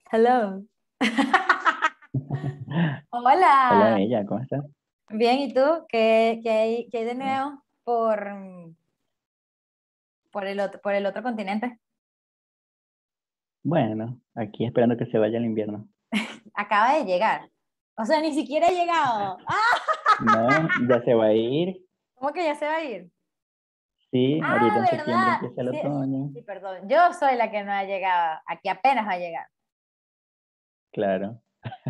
Hello. Hola, Hola. Bella, ¿cómo estás? Bien, ¿y tú? ¿Qué hay de Bien. nuevo por el otro continente? Bueno, aquí esperando que se vaya el invierno. Acaba de llegar. O sea, ni siquiera ha llegado. ¡Ah! No, ya se va a ir. ¿Cómo que ya se va a ir? Sí, ahorita Ah, en septiembre ¿verdad? empieza el Sí, otoño. sí, perdón. Yo soy la que no ha llegado. Aquí apenas va a llegar. Claro.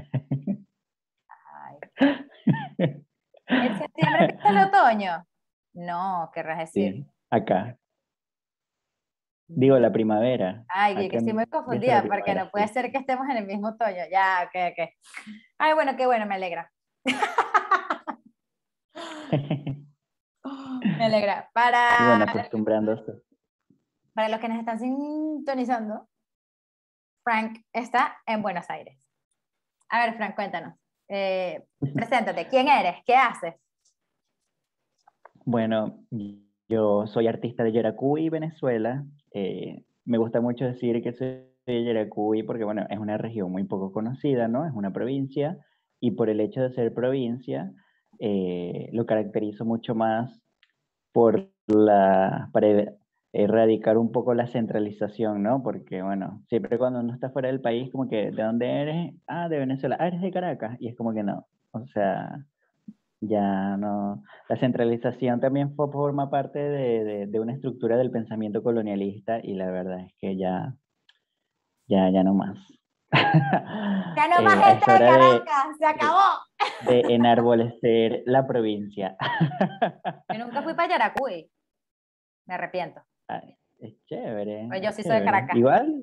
Ay. ¿En septiembre empieza el otoño? No, querrás decir. Sí, acá. Digo, la primavera. Ay, que Acá estoy muy empieza la confundida porque primavera, no puede sí. ser que estemos en el mismo otoño. Ya, ok, ok. Ay, bueno, qué bueno, me alegra. Me alegra. Y Para, bueno, acostumbrándose. para los que nos están sintonizando, Frank está en Buenos Aires. A ver, Frank, cuéntanos. Preséntate. ¿Quién eres? ¿Qué haces? Bueno, yo soy artista de Yaracuy, Venezuela. Me gusta mucho decir que soy de Yaracuy porque, bueno, es una región muy poco conocida, ¿no? Es una provincia y por el hecho de ser provincia, lo caracterizo mucho más para erradicar un poco la centralización, ¿no? Porque, bueno, siempre cuando uno está fuera del país, como que, ¿de dónde eres? Ah, de Venezuela. Ah, eres de Caracas. Y es como que no. O sea, ya no. La centralización también forma parte de una estructura del pensamiento colonialista y la verdad es que ya no más. Ya no más Es gente de hora Caracas, se acabó. de enarbolecer la provincia. Yo nunca fui para Yaracuy, me arrepiento. Ay, es chévere, Pues yo es sí soy de chévere. Caracas. Igual,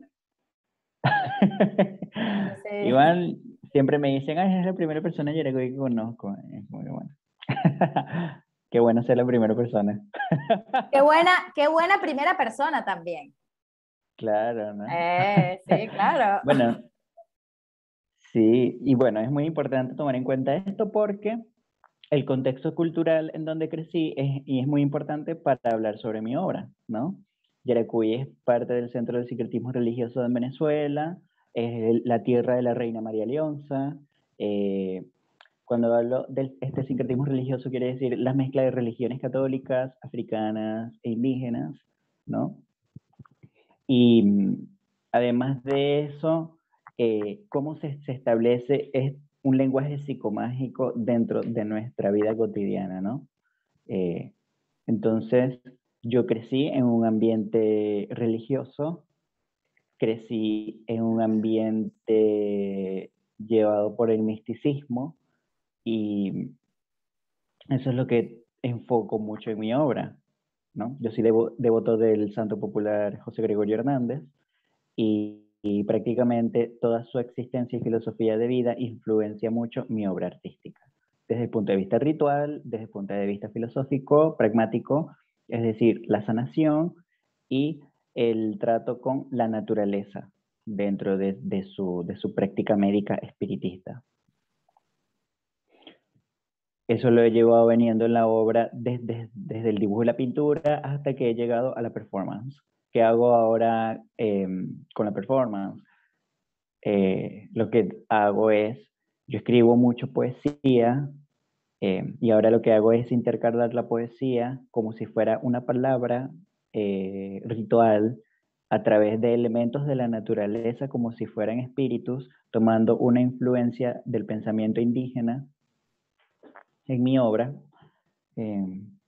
Yo sí. igual siempre me dicen, ay, es la primera persona de Yaracuy que conozco. Es muy bueno. Qué bueno ser la primera persona. Qué buena primera persona también. Claro, ¿no? Sí, claro. Bueno, sí, y bueno, es muy importante tomar en cuenta esto porque el contexto cultural en donde crecí y es muy importante para hablar sobre mi obra, ¿no? Yaracuy es parte del centro del sincretismo religioso en Venezuela, es la tierra de la reina María Leonza. eh, Cuando hablo de este sincretismo religioso quiere decir la mezcla de religiones católicas, africanas e indígenas, ¿no? Y además de eso, cómo se establece es un lenguaje psicomágico dentro de nuestra vida cotidiana, ¿no? Eh, entonces, yo crecí en un ambiente religioso, crecí en un ambiente llevado por el misticismo y eso es lo que enfoco mucho en mi obra, ¿no? Yo soy devoto del santo popular José Gregorio Hernández y prácticamente toda su existencia y filosofía de vida influencia mucho mi obra artística. Desde el punto de vista ritual, desde el punto de vista filosófico, pragmático, es decir, la sanación y el trato con la naturaleza dentro de su práctica médica espiritista. Eso lo he llevado veniendo en la obra desde el dibujo y la pintura hasta que he llegado a la performance. ¿Qué hago ahora con la performance? Lo que hago es, yo escribo mucho poesía y ahora lo que hago es intercalar la poesía como si fuera una palabra ritual a través de elementos de la naturaleza como si fueran espíritus, tomando una influencia del pensamiento indígena en mi obra eh,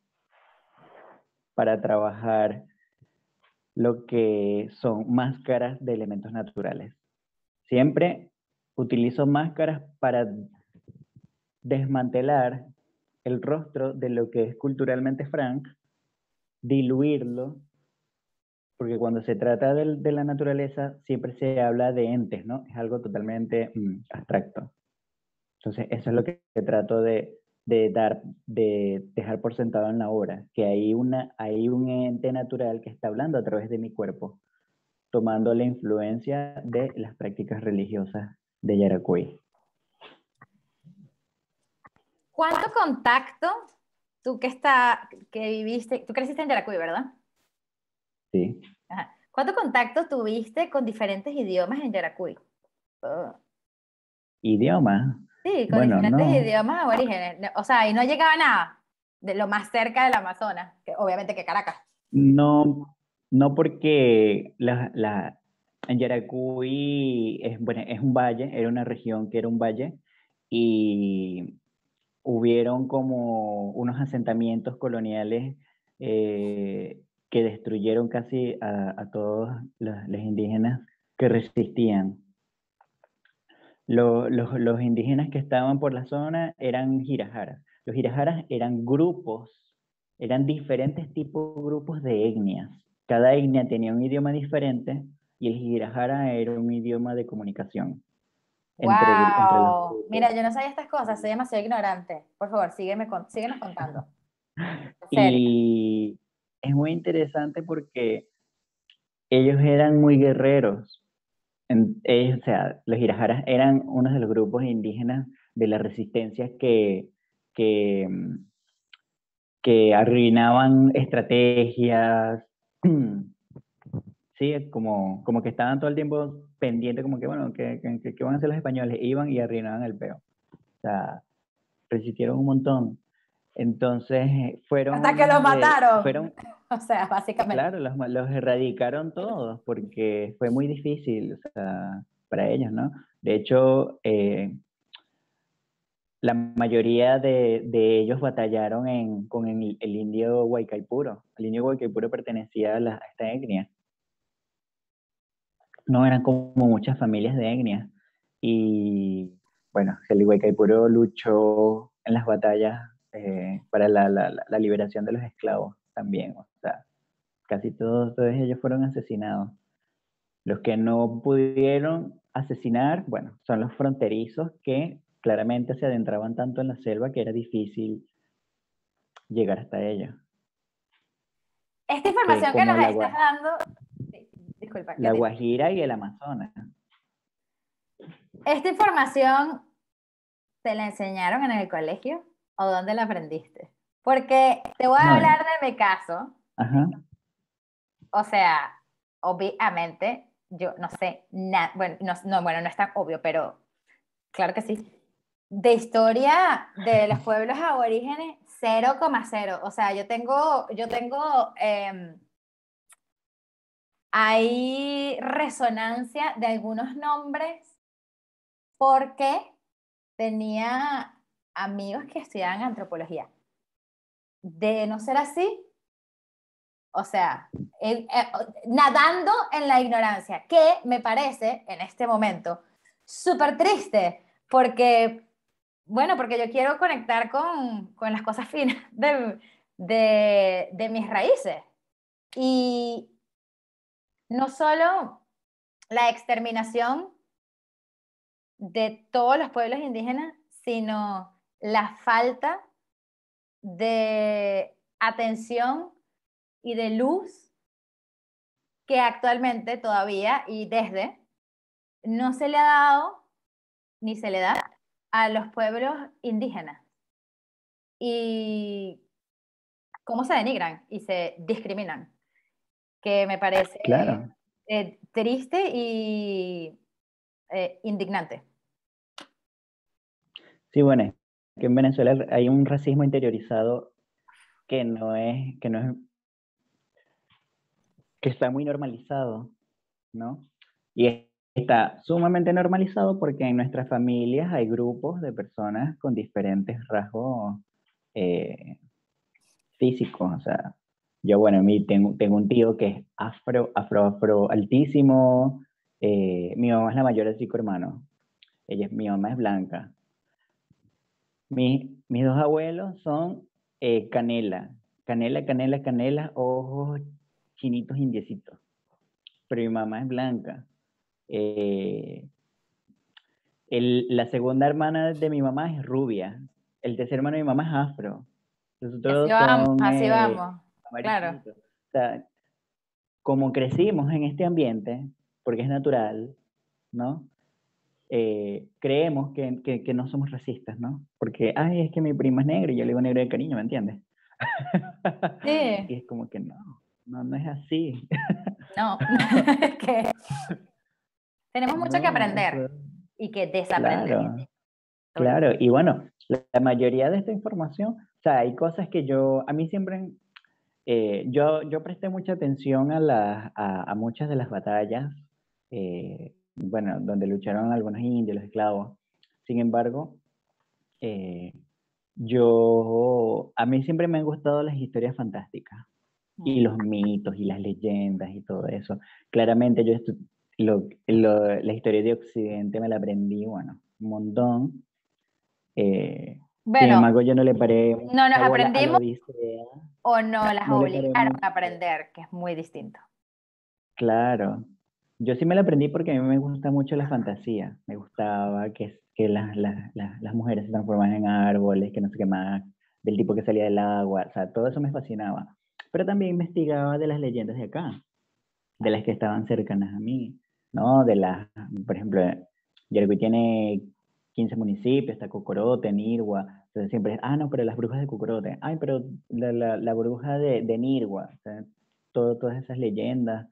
para trabajar lo que son máscaras de elementos naturales. Siempre utilizo máscaras para desmantelar el rostro de lo que es culturalmente Frank, diluirlo, porque cuando se trata de la naturaleza siempre se habla de entes, ¿no? Es algo totalmente abstracto. Entonces, eso es lo que trato de dejar por sentado en la obra, que hay un ente natural que está hablando a través de mi cuerpo, tomando la influencia de las prácticas religiosas de Yaracuy. ¿Cuánto contacto que viviste, tú creciste en Yaracuy, ¿verdad? Sí. Ajá. ¿Cuánto contacto tuviste con diferentes idiomas en Yaracuy? uh, Idioma. sí, con Bueno, diferentes no. idiomas aborígenes. O sea, y no llegaba nada de lo más cerca del Amazonas, que obviamente que Caracas. No, no porque en Yaracuy es, bueno, es un valle, era una región que era un valle, y hubieron como unos asentamientos coloniales que destruyeron casi a todos los indígenas que resistían. Los indígenas que estaban por la zona eran girajaras. Los girajaras eran grupos, eran diferentes tipos de grupos de etnias. Cada etnia tenía un idioma diferente y el girajara era un idioma de comunicación entre los ¡Wow! grupos. Mira, yo no sabía estas cosas, soy demasiado ignorante. Por favor, síguenos contando. En serio. Y es muy interesante porque ellos eran muy guerreros. Ellos, o sea, los girajaras eran uno de los grupos indígenas de la resistencia que, que arruinaban estrategias, sí, como que estaban todo el tiempo pendientes, como que, bueno, ¿qué van a hacer los españoles? Iban y arruinaban el peo. O sea, resistieron un montón. Entonces, Hasta que los mataron. fueron, O sea, básicamente. claro, los erradicaron todos porque fue muy difícil, o sea, para ellos, ¿no? De hecho, la mayoría de ellos batallaron con el indio Guaycaipuro. El indio Guaycaipuro pertenecía a esta etnia. No eran como muchas familias de etnia. Y bueno, el Guaycaipuro luchó en las batallas para la liberación de los esclavos también. O sea, casi todos ellos fueron asesinados. Los que no pudieron asesinar, bueno, son los fronterizos que claramente se adentraban tanto en la selva que era difícil llegar hasta ellos. Esta Que es información que como nos estás dando, sí, disculpa, la Guajira y el Amazonas. esta información te la enseñaron en el colegio o dónde la aprendiste? Porque te voy a No, hablar de mi caso, ajá, o sea, obviamente, yo no sé nada, bueno, bueno, no es tan obvio, pero claro que sí. De historia de los pueblos aborígenes, 0,0. O sea, hay resonancia de algunos nombres porque tenía amigos que estudiaban antropología. De no ser así, o sea, nadando en la ignorancia, que me parece en este momento súper triste, porque, bueno, porque yo quiero conectar con las cosas finas de mis raíces. Y no solo la exterminación de todos los pueblos indígenas, sino la falta de atención y de luz que actualmente todavía y desde no se le ha dado ni se le da a los pueblos indígenas. Y cómo se denigran y se discriminan, que me parece claro. triste y indignante. Sí, bueno, es que en Venezuela hay un racismo interiorizado que que está muy normalizado, ¿no? Y está sumamente normalizado porque en nuestras familias hay grupos de personas con diferentes rasgos eh, físicos. O sea, yo, bueno, tengo un tío que es afro altísimo. Mi mamá es la mayor de 5 hermanos. Mi mamá es blanca. Mis dos abuelos son canela, ojos chinitos indiecitos. Pero mi mamá es blanca. Eh, la segunda hermana de mi mamá es rubia. El tercer hermano de mi mamá es afro. Los otros son Así vamos, claro. amarillitos. O sea, como crecimos en este ambiente, porque es natural, ¿no? Creemos que no somos racistas, ¿no? Porque, ay, es que mi prima es negra y yo le digo negro de cariño, ¿me entiendes? Sí, Y es como que no es así. no, es que tenemos mucho que No, eso, aprender. y que desaprender. Claro, claro. Y bueno, la mayoría de esta información, o sea, hay cosas que a mí siempre, yo presté mucha atención a muchas de las batallas, bueno, donde lucharon algunos indios, los esclavos. Sin embargo, eh, a mí siempre me han gustado las historias fantásticas y Mm. los mitos y las leyendas y todo eso. Claramente la historia de Occidente me la aprendí, bueno, un montón. Sin Bueno, embargo, yo no le paré no nos mucha bola a la aprendimos Odisea, o no las no le paré obligaron mucho. a aprender, que es muy distinto. Claro, yo sí me la aprendí porque a mí me gusta mucho la fantasía. Me gustaba que las mujeres se transformaban en árboles, que no sé qué más, del tipo que salía del agua, o sea, todo eso me fascinaba. Pero también investigaba de las leyendas de acá, de las que estaban cercanas a mí, ¿no? Por ejemplo, Yergui tiene 15 municipios, está Cocorote, Nirgua, entonces siempre es, no, pero las brujas de Cocorote, ay, pero la bruja de Nirgua, o sea, todas esas leyendas,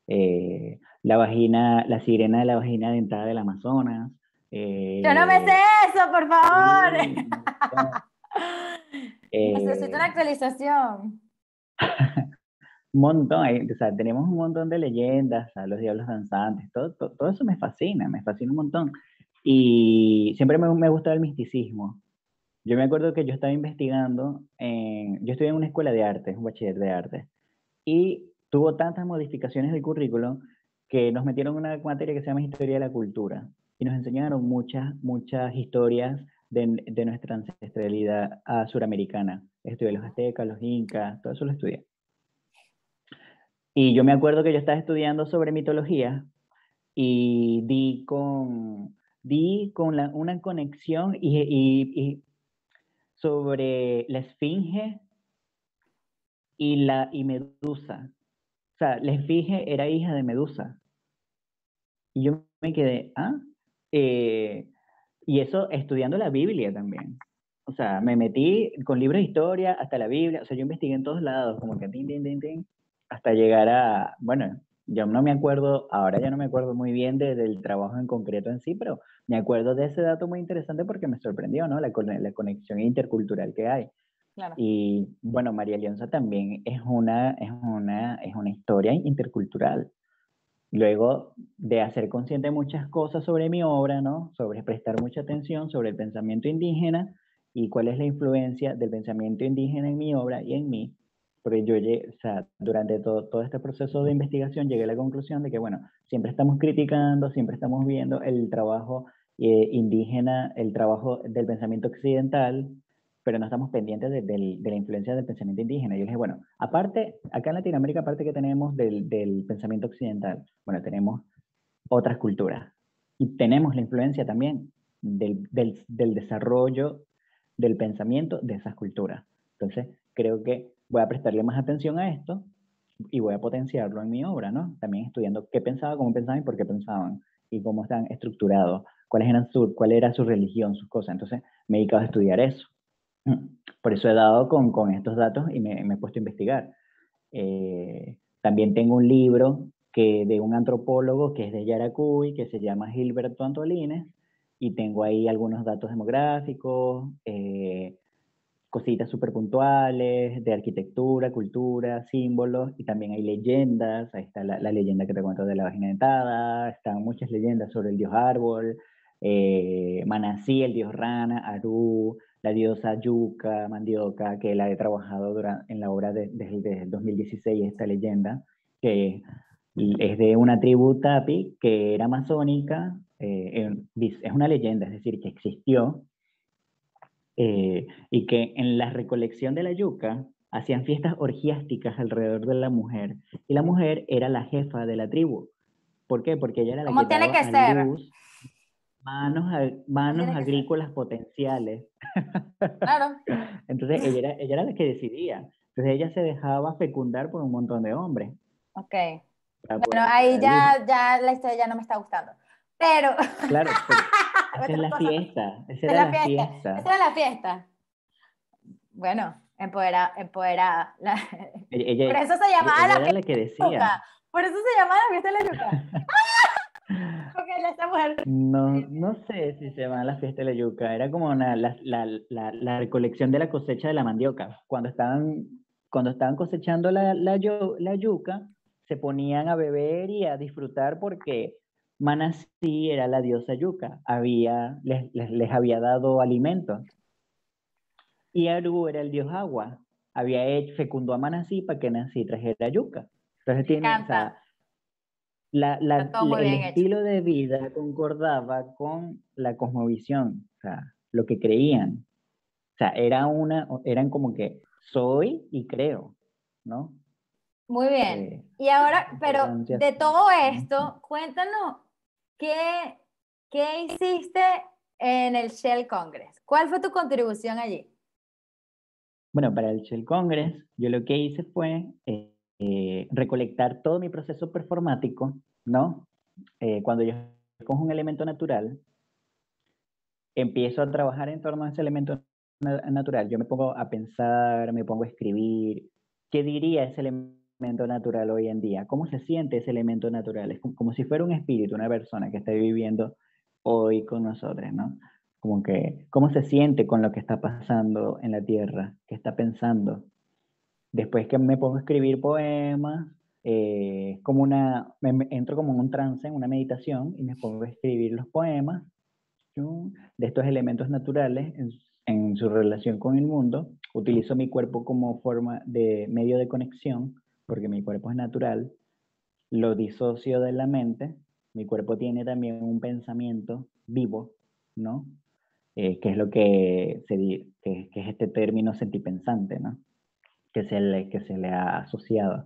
la sirena de la vagina dentada del Amazonas, Yo no me sé eh, eso, por favor. sí, un montón. Necesito una Eh, actualización. Un montón, o sea, tenemos un montón de leyendas, a los diablos danzantes, todo eso me fascina un montón. Y siempre me gusta el misticismo. Yo me acuerdo que yo estaba investigando, yo estudié en una escuela de arte, un bachiller de arte, y tuvo tantas modificaciones del currículo que nos metieron en una materia que se llama Historia de la Cultura, y nos enseñaron muchas historias de nuestra ancestralidad suramericana. Estudié los aztecas, los incas, todo eso lo estudié. Y yo me acuerdo que yo estaba estudiando sobre mitología y di con una conexión y sobre la esfinge y Medusa. O sea, la esfinge era hija de Medusa. Y yo me quedé, ¿ah? Eh, y eso estudiando la Biblia también. O sea, me metí con libros de historia hasta la Biblia. O sea, yo investigué en todos lados, como que tin, tin, tin, tin, hasta llegar bueno, yo no me acuerdo, ahora ya no me acuerdo muy bien del trabajo en concreto en sí, pero me acuerdo de ese dato muy interesante porque me sorprendió, ¿no? La conexión intercultural que hay. Claro. Y bueno, María Leonza también es una historia intercultural. Luego de hacer consciente muchas cosas sobre mi obra, ¿no? Sobre prestar mucha atención sobre el pensamiento indígena y cuál es la influencia del pensamiento indígena en mi obra y en mí. Porque o sea, durante todo este proceso de investigación llegué a la conclusión de que, bueno, siempre estamos criticando, siempre estamos viendo el trabajo indígena, el trabajo del pensamiento occidental, pero no estamos pendientes de la influencia del pensamiento indígena. Y yo les dije, bueno, aparte, acá en Latinoamérica, aparte que tenemos del pensamiento occidental, bueno, tenemos otras culturas y tenemos la influencia también del desarrollo del pensamiento de esas culturas. Entonces, creo que voy a prestarle más atención a esto y voy a potenciarlo en mi obra, ¿no? También estudiando qué pensaba, cómo pensaban y por qué pensaban y cómo están estructurados, cuál era su religión, sus cosas. Entonces, me he dedicado a estudiar eso. Por eso he dado con estos datos y me he puesto a investigar. También tengo un libro de un antropólogo que es de Yaracuy, que se llama Gilberto Antolines, y tengo ahí algunos datos demográficos, cositas súper puntuales de arquitectura, cultura, símbolos, y también hay leyendas. Ahí está la leyenda que te cuento de la vagina dentada, están muchas leyendas sobre el dios árbol, Manasí, el dios rana, Aru, la diosa Yuca, Mandioca, que la he trabajado en la obra desde el 2016, esta leyenda, que es de una tribu Tapi que era amazónica, es una leyenda, es decir, que existió, y que en la recolección de la yuca hacían fiestas orgiásticas alrededor de la mujer, y la mujer era la jefa de la tribu. ¿Por qué? Porque ella era la que ¿Cómo tiene daba que a ser? luz ¿Cómo manos tiene que ser? agrícolas potenciales. Claro. Entonces ella era la que decidía. Entonces ella se dejaba fecundar por un montón de hombres Ok. para Bueno, poder ahí dar a luz. ya la historia ya no me está gustando. Pero, Claro, pero esa es otra la cosa, fiesta, esa es era la la fiesta. Esa fiesta. era la fiesta. Bueno, empoderada, empoderada. Ella, Por ella, eso se llamaba ella la era fiesta la que de la decía. yuca. Por eso se llamaba la fiesta de la yuca. Porque le estamos muerto. No sé si se llama la fiesta de la yuca, era como la recolección de la cosecha de la mandioca. Cuando estaban cosechando la yuca, se ponían a beber y a disfrutar porque Manasí era la diosa yuca, les había dado alimento. Y Aru era el dios agua, fecundó a Manasí para que Manasí trajera yuca. Entonces Me tiene, o encanta. sea, Está todo muy el bien hecho. estilo de vida concordaba con la cosmovisión, o sea, lo que creían. O sea, eran como que soy y creo, ¿no? Muy bien. Eh, Y ahora, pero Importancia. de todo esto, cuéntanos, ¿qué, qué hiciste en el Shell Congress? ¿Cuál fue tu contribución allí? Bueno, para el Shell Congress, yo lo que hice fue recolectar todo mi proceso performático, ¿no? Cuando yo cojo un elemento natural, empiezo a trabajar en torno a ese elemento natural. Yo me pongo a pensar, me pongo a escribir, ¿qué diría ese elemento natural hoy en día? ¿Cómo se siente ese elemento natural? Es como si fuera un espíritu, una persona que está viviendo hoy con nosotros, ¿no? Como que, ¿cómo se siente con lo que está pasando en la Tierra? ¿Qué está pensando? Después que me pongo a escribir poemas, entro como en un trance, en una meditación, y me pongo a escribir los poemas de estos elementos naturales en su relación con el mundo. Utilizo mi cuerpo como forma de medio de conexión, porque mi cuerpo es natural, lo disocio de la mente, mi cuerpo tiene también un pensamiento vivo, ¿no? Que es lo que es este término sentipensante, ¿no? Que se le ha asociado.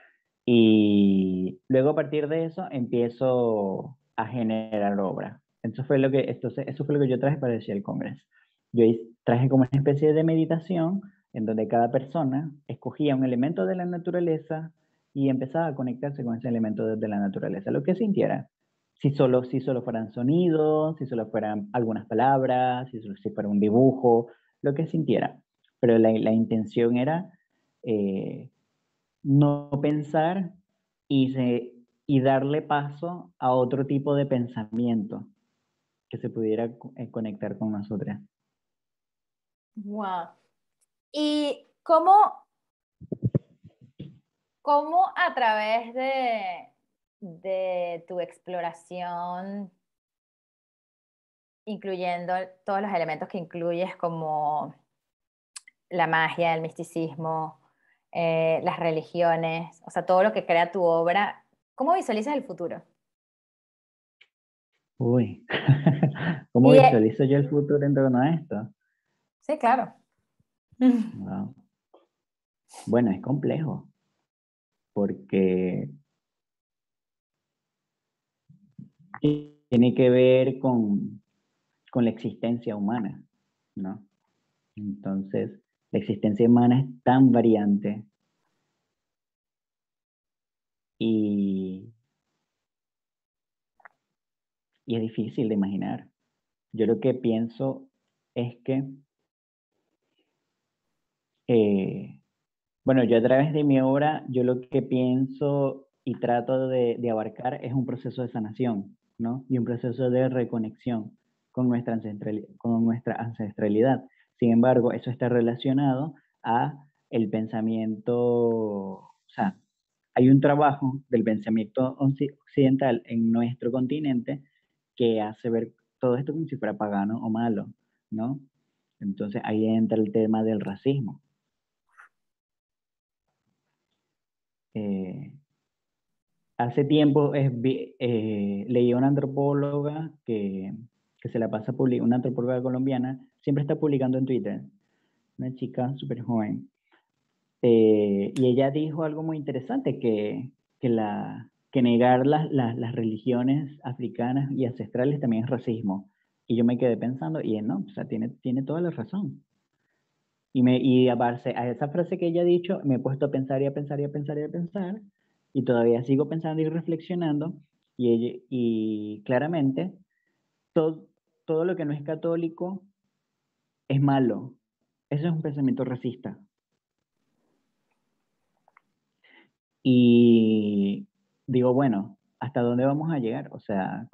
Y luego a partir de eso empiezo a generar obra. Eso fue lo que yo traje para el Shell Congress. Traje como una especie de meditación en donde cada persona escogía un elemento de la naturaleza y empezaba a conectarse con ese elemento de la naturaleza, lo que sintiera. Si solo fueran sonidos, si solo fueran algunas palabras, si fuera un dibujo, lo que sintiera. Pero la intención era eh, no pensar y darle paso a otro tipo de pensamiento que se pudiera conectar con nosotras. Wow. ¿Y cómo a través de tu exploración, incluyendo todos los elementos que incluyes como la magia, el misticismo, las religiones, o sea, todo lo que crea tu obra, ¿cómo visualizas el futuro? Uy, ¿cómo Y, visualizo yo el futuro en torno a esto? sí, claro. Wow. Bueno, es complejo, porque tiene que ver con la existencia humana, ¿no? Entonces, la existencia humana es tan variante y, y es difícil de imaginar. Yo lo que pienso es que, eh, bueno, yo a través de mi obra, yo lo que pienso y trato de abarcar es un proceso de sanación, ¿no? Y un proceso de reconexión con nuestra ancestralidad. Sin embargo, eso está relacionado a el pensamiento, o sea, hay un trabajo del pensamiento occidental en nuestro continente que hace ver todo esto como si fuera pagano o malo, ¿no? Entonces ahí entra el tema del racismo. Eh, Hace tiempo leí a una antropóloga que se la pasa publicando, una antropóloga colombiana, siempre está publicando en Twitter, una chica súper joven. Y ella dijo algo muy interesante, que negar las religiones africanas y ancestrales también es racismo. Y yo me quedé pensando, y no, o sea, tiene toda la razón. Y a esa frase que ella ha dicho, me he puesto a pensar y a pensar y a pensar y a pensar, y todavía sigo pensando y reflexionando, y claramente todo, todo lo que no es católico es malo. Eso es un pensamiento racista. Y digo, bueno, ¿hasta dónde vamos a llegar? O sea,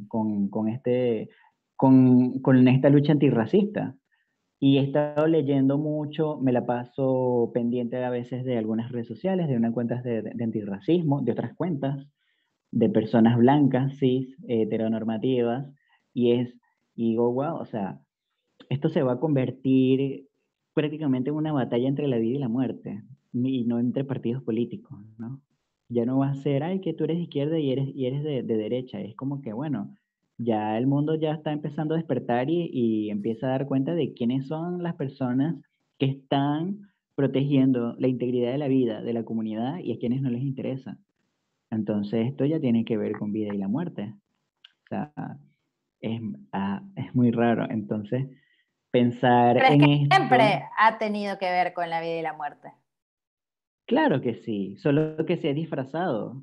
con esta lucha antirracista. Y he estado leyendo mucho, me la paso pendiente a veces de algunas redes sociales, de unas cuentas de antirracismo, de otras cuentas, de personas blancas, cis, heteronormativas, y y digo, wow, o sea, esto se va a convertir prácticamente en una batalla entre la vida y la muerte, y no entre partidos políticos, ¿no? Ya no va a ser, ay, que tú eres de izquierda y eres de derecha, es como que, bueno, ya el mundo ya está empezando a despertar y empieza a dar cuenta de quiénes son las personas que están protegiendo la integridad de la vida de la comunidad y a quienes no les interesa. Entonces esto ya tiene que ver con vida y la muerte. O sea, es, es muy raro. Entonces, pensar Pero es en que esto, siempre ha tenido que ver con la vida y la muerte. claro que sí, solo que se ha disfrazado.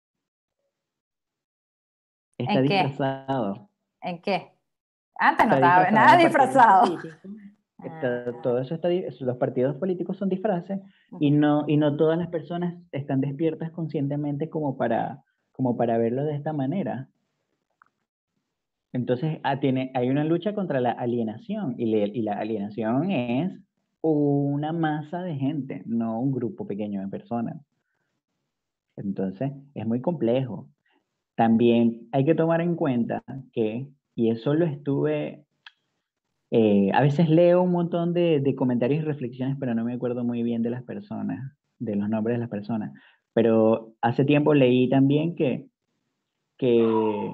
Está ¿En qué? disfrazado. ¿En qué? Antes no Está estaba disfrazado en nada los partidos disfrazado. políticos. Ah, Todo eso está, los partidos políticos son disfraces ujú. y no todas las personas están despiertas conscientemente como para verlo de esta manera. Entonces, hay una lucha contra la alienación y la alienación es una masa de gente, no un grupo pequeño de personas. Entonces, es muy complejo. También hay que tomar en cuenta que, y eso lo estuve, a veces leo un montón de comentarios y reflexiones, pero no me acuerdo muy bien de las personas, de los nombres de las personas. Pero hace tiempo leí también que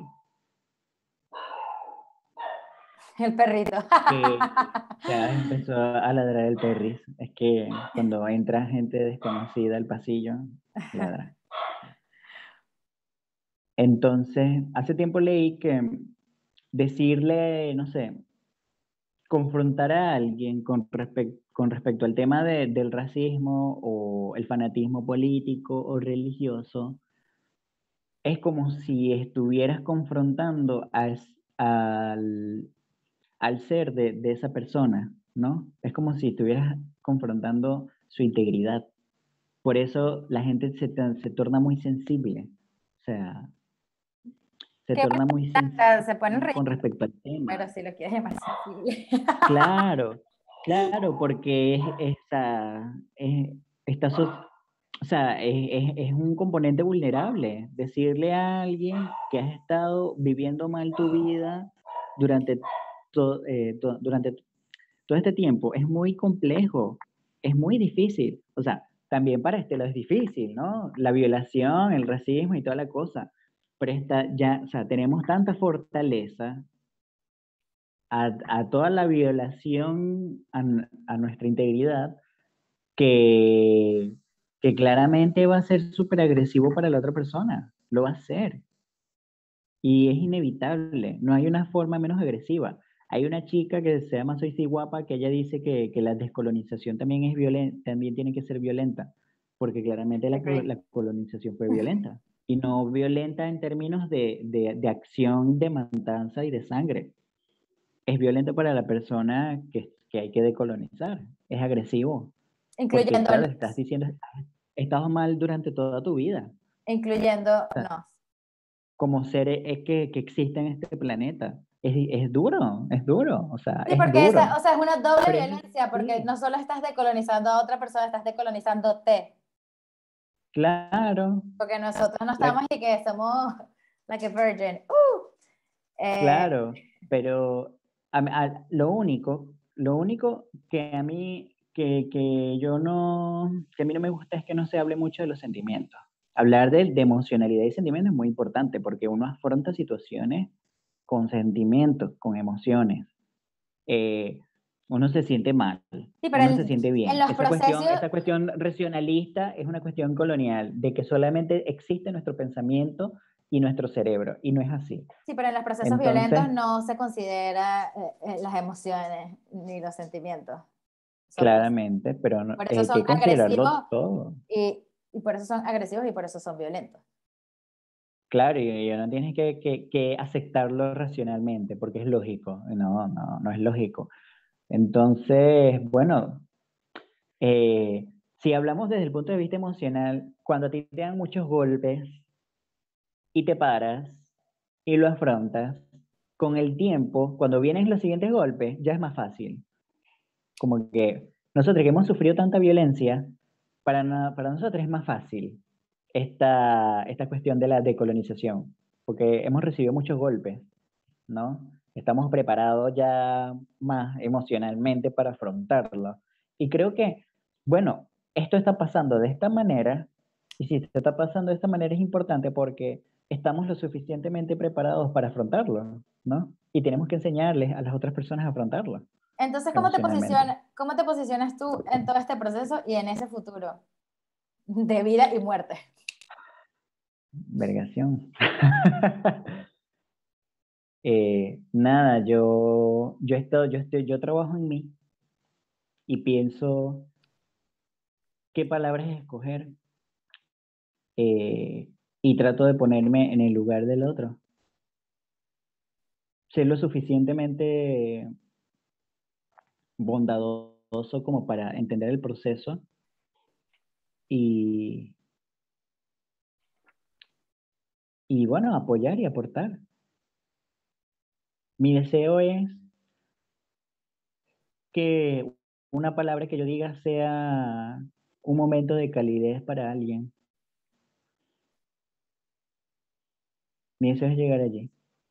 El perrito. que ya empezó a ladrar el perris. Es que cuando entra gente desconocida al pasillo, ladra. Entonces, hace tiempo leí que decirle, no sé, confrontar a alguien con respecto al tema del racismo o el fanatismo político o religioso, es como si estuvieras confrontando al, al ser de esa persona, ¿no? Es como si estuvieras confrontando su integridad. Por eso la gente se torna muy sensible, o sea, se Qué torna muy bonita, se ponen sensible con respecto al tema. pero si lo quieres llamar sensible. Claro, claro, porque está o sea, es un componente vulnerable. Decirle a alguien que has estado viviendo mal tu vida durante, durante todo este tiempo es muy complejo, es muy difícil. O sea, también para este lado es difícil, ¿no? La violación, el racismo y toda la cosa. Pero ya, o sea, tenemos tanta fortaleza a toda la violación a nuestra integridad que, que claramente va a ser súper agresivo para la otra persona. Lo va a hacer. Y es inevitable. No hay una forma menos agresiva. Hay una chica que se llama Soy Si Guapa que ella dice que la descolonización también es violenta, también tiene que ser violenta, porque claramente Agree. la colonización fue violenta. Y no violenta en términos de acción de matanza y de sangre. Es violento para la persona que hay que decolonizar. Es agresivo, porque claro, Incluyéndonos, le estás diciendo, has estado mal durante toda tu vida. O sea, incluyéndonos. como seres que existen en este planeta. Es duro, o sea, Sí, es porque esa, duro. o sea, es una doble Pero es violencia, porque así, no solo estás decolonizando a otra persona, estás decolonizándote. claro, Porque nosotros no la- estamos y que somos like a virgin. Eh, claro, pero lo único que a mí, que yo no, que a mí no me gusta es que no se hable mucho de los sentimientos. Hablar de emocionalidad y sentimientos es muy importante porque uno afronta situaciones con sentimientos, con emociones. eh, Uno se siente mal, sí, pero uno se siente en bien. los procesos, Esa cuestión racionalista es una cuestión colonial, de que solamente existe nuestro pensamiento y nuestro cerebro, y no es así. sí, pero en los procesos Entonces, violentos no se considera las emociones ni los sentimientos. Son claramente, pero por eso hay son que considerarlo agresivos todo. y por eso son agresivos y por eso son violentos. Claro, y no tienes que aceptarlo racionalmente, porque es lógico. No es lógico. Entonces, bueno, si hablamos desde el punto de vista emocional, cuando a ti te dan muchos golpes, y te paras y lo afrontas, con el tiempo, cuando vienen los siguientes golpes, ya es más fácil. Como que nosotros que hemos sufrido tanta violencia, para nosotros es más fácil esta cuestión de la decolonización, porque hemos recibido muchos golpes, ¿no? Estamos preparados ya más emocionalmente para afrontarlo. Y creo que, bueno, esto está pasando de esta manera, y si esto está pasando de esta manera es importante porque estamos lo suficientemente preparados para afrontarlo, ¿no? Y tenemos que enseñarles a las otras personas a afrontarlo Entonces, emocionalmente. cómo te posicionas tú en todo este proceso y en ese futuro de vida y muerte? Vergación. Nada, yo trabajo en mí y pienso qué palabras escoger, y trato de ponerme en el lugar del otro. Ser lo suficientemente bondadoso como para entender el proceso y, y bueno, apoyar y aportar. Mi deseo es que una palabra que yo diga sea un momento de calidez para alguien. Mi deseo es llegar allí.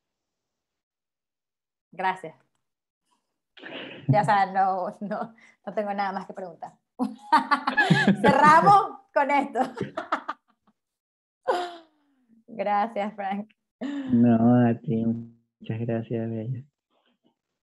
Gracias. Ya, o sea, no tengo nada más que preguntar. Cerramos con esto. Gracias, Frank. No, a ti, muchas gracias, Bella.